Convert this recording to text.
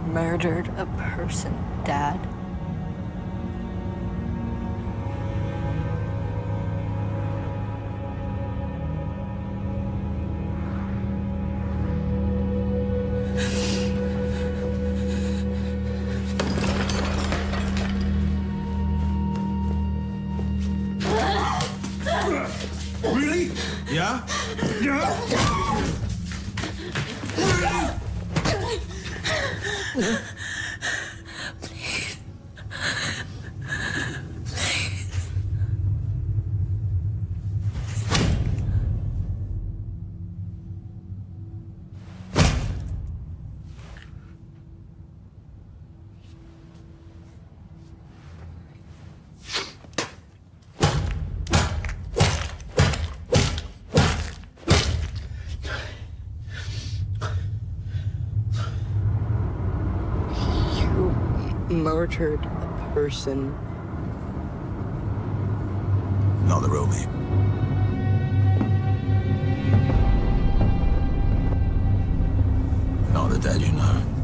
murdered a person, Dad. Really? Yeah? Yeah? Murdered a person. Not the real me. Not the dad you know.